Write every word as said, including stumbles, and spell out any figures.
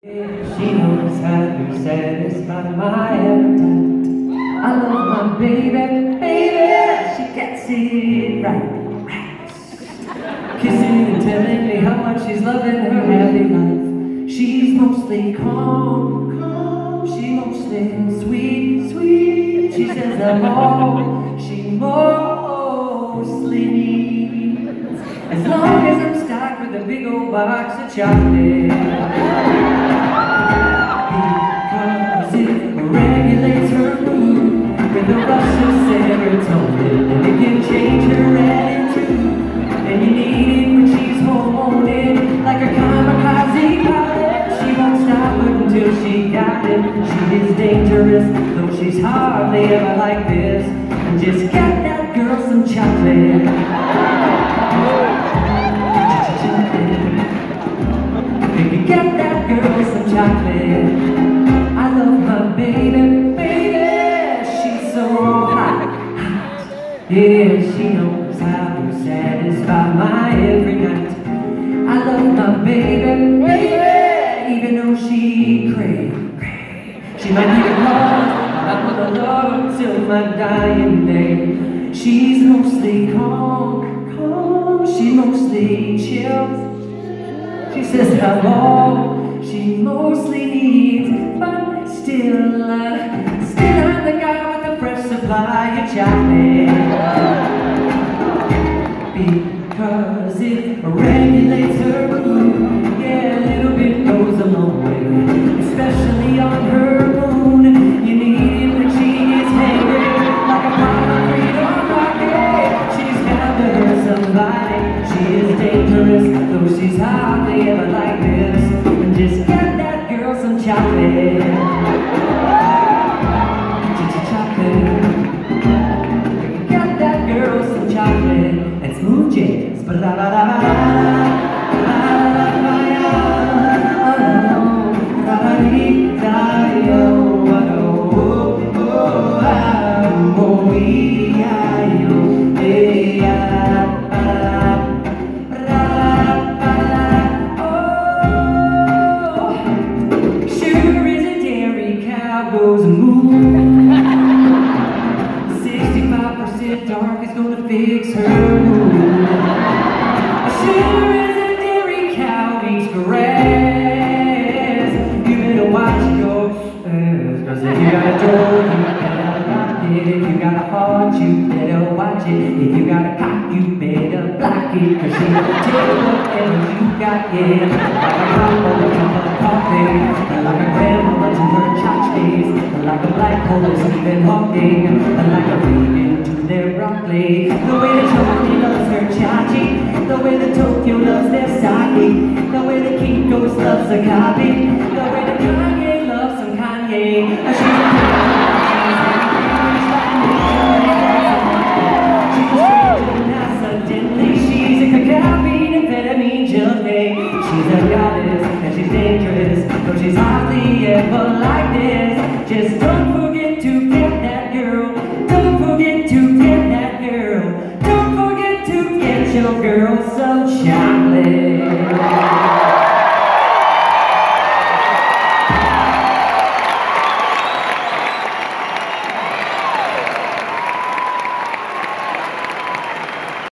She knows how to satisfy my appetite. I love my baby, baby, she gets it right, right. Kissing and telling me how much she's loving her happy life. She's mostly calm, calm, she mostly sweet, sweet. She says I'm all she mostly needs. As long as I'm stocked with a big old box of chocolate. Because it regulates her mood with a rush of serotonin, and it can change her attitude. And you need it when she's hormoning like a kamikaze pilot. She won't stop until she got it. She is dangerous, though she's hardly ever like this. And just get that girl some chocolate. Get that girl some chocolate. I love my baby, baby, she's so hot, hot. Yeah, she knows how to satisfy my every night. I love my baby, baby, even though she cray, cray. She might need a love, I'm gonna love her till my dying day. She's mostly calm, calm, she mostly chills. She says how long she mostly needs, but still, uh, still I'm the guy with the fresh supply of chocolate. Because it regulates her mood. Yeah, a little bit goes a long way, especially on her moon. You need it when she gets hangry, like a power freedom rocket. She's got to hurt somebody. She is dangerous, though she's hardly ever like this. And just get that girl some chocolate. Ch-ch-chocolate. Get that girl some chocolate. And smooth jazz. Ba-da-ba-da-ba-da. Goes moon. sixty-five percent dark is gonna fix her mood. Sure as a dairy cow eats grass. You better watch your ass, cause if you got a door, you better lock it. If you got a heart, you better watch it. If you got a cock, you better block it, cause she will take whatever you got, yeah. Like a hot on a cup of coffee, like a grandma to her tchotchkes, like a black hole is Stephen Hawking, like a vegan to their broccoli. The way the Toca loves her chachi, the way the Tokyo loves their sake, the way the Kinko's loves a copy, the way the Kanye loves some Kanye. She's a accidentally, she's a caffeine amphetamine junkie. She's a goddess and she's dangerous, though she's hardly ever like this. Just don't forget to get that girl. Don't forget to get that girl. Don't forget to get your girl some chocolate.